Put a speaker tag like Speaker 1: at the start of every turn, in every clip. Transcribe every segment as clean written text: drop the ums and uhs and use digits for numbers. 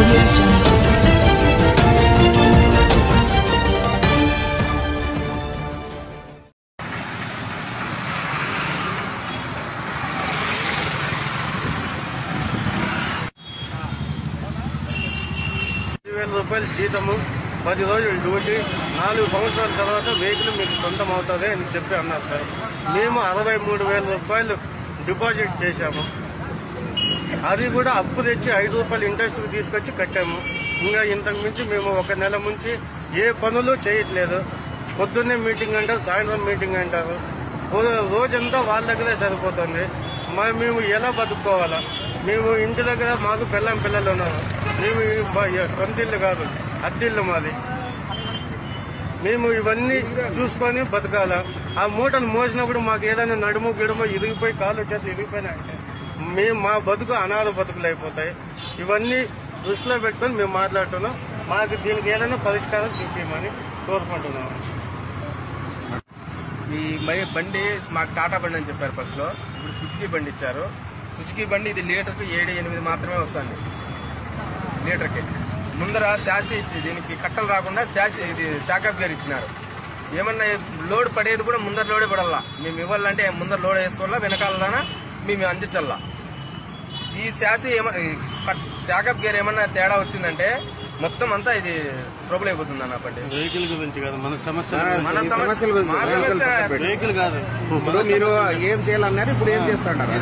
Speaker 1: audio jungle.
Speaker 2: రూపాయలు జీతము 10 రోజులు డ్యూటీ 4 సంవత్సరాల తర్వాత వెహికల్ మీకు సొంతం అవుతుంది అని చెప్పి అన్నారు సార్. మేము 63,000 రూపాయలు డిపాజిట్ చేశాము. అది కూడా అప్పు తెచ్చి 5 రూపాయలు ఇంట్రెస్ట్ తీసుకొచ్చి కట్టాము. ఇంకా ఇంతకు మించి మేము 1 నెల నుంచి ఏ పనులు చేయట్లేదు. పొద్దున్నే మీటింగ్ అంటారు, సాయంత్రం మీటింగ్ అంటారు. రోజంతా వాళ్ళ దగ్గరే సరిపోతుంది. మేము ఎలా బతుక్కోవాలా? మేము ఇంటి దగ్గర మాకు పిల్లలు ఉన్నారు. మేము సొంత ఇల్లు కాదు, అద్దిల్లు మాది. మేము ఇవన్నీ చూసుకొని బతకాలా? ఆ మూటలు మోసినప్పుడు మాకు ఏదైనా నడుము గిడుము ఇరిగిపోయి కాళ్ళు చేతులు ఇరిగిపోయినా అంటే మా బతుకు అనాథ బతుకులు అయిపోతాయి. ఇవన్నీ దృష్టిలో పెట్టుకొని మేము మాట్లాడుతున్నాం. మాకు దీనికి ఏదైనా పరిష్కారం చూపించమని కోరుకుంటున్నాము.
Speaker 3: ఈ బండి మాకు టాటా బండి అని చెప్పారు ఫస్ట్ లో. ఇప్పుడు సుజుకి బండి ఇచ్చారు. సుజుకి బండి ఇది లీటర్కి 7-8 మాత్రమే వస్తుంది లీటర్కి. ముందర శాసి దీనికి కట్టలు రాకుండా శాసి ఇది షాకప్ గేర్ ఇచ్చినారు. ఏమన్నా లోడ్ పడేది కూడా ముందర లోడే పడాలా. మేము ఇవ్వాలంటే ముందర లోడ్ వేసుకోవాలా, వెనకాలనా మేము అందించాలా. ఈ శాసి షాకప్ గేర్ ఏమన్నా తేడా వచ్చిందంటే మొత్తం అంతా ఇది ట్రబుల్ అయిపోతుంది అన్న. బండి
Speaker 2: వెహికల్ గురించి కాదు, మన సమస్య వెహికల్ కాదు.
Speaker 4: ఇప్పుడు మీరు ఏం చేయాలన్నారు, ఇప్పుడు ఏం చేస్తున్నారు?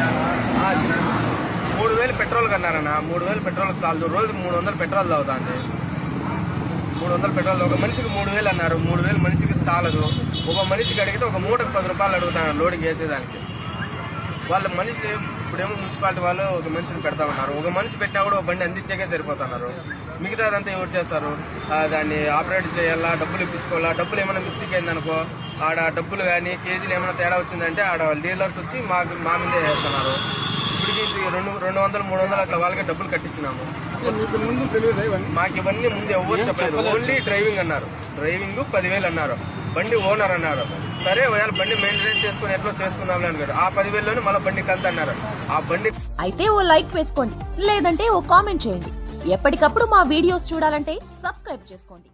Speaker 3: 3,000 పెట్రోల్ కన్నారన్న. 3,000 పెట్రోల్ చాలు. రోజుకి 300 పెట్రోల్ తాగుతాండి. 300 పెట్రోల్ ఒక మనిషికి 3,000 అన్నారు. 3,000 మనిషికి చాలదు. ఒక మనిషికి అడిగితే ఒక మూటకు 10 రూపాయలు అడుగుతాను లోడింగ్ వేసేదానికి. వాళ్ళ మనిషి ఇప్పుడేమో మున్సిపాలిటీ వాళ్ళు ఒక మనిషిని పెడతామన్నారు. ఒక మనిషి పెట్టినా కూడా ఒక బండి అందించేకే సరిపోతున్నారు. మిగతాదంతా ఎవరు చేస్తారు? దాన్ని ఆపరేట్ చేయాలా, డబ్బులు ఇప్పించుకోవాలా. డబ్బులు ఏమైనా మిస్టేక్ అయిందనుకో, ఆడ డబ్బులు కానీ కేజీలు ఏమైనా తేడా వచ్చిందంటే ఆడ డీలర్స్ వచ్చి మా మీదే వేస్తున్నారు. ఇప్పటికి 200-300 అట్లా వాళ్ళకే డబ్బులు కట్టించినాము. మాకు ఇవన్నీ ముందు ఎవరు చెప్పలేదు. ఓన్లీ డ్రైవింగ్ అన్నారు. డ్రైవింగ్ 10,000 అన్నారు. బండి ఓనర్ అన్నారు. సరే ఒకవేళ బండి మెయింటెనెన్స్ చేసుకుని ఎట్లా చేసుకుందాంలే అన్నారు. ఆ 10,000లోనే మళ్ళీ బండి కంత అన్నారు. ఆ బండి
Speaker 5: అయితే ఓ లైక్ వేసుకోండి, లేదంటే ఓ కామెంట్ చేయండి. ఎప్పటికప్పుడు మా వీడియోస్ చూడాలంటే సబ్స్క్రైబ్ చేసుకోండి.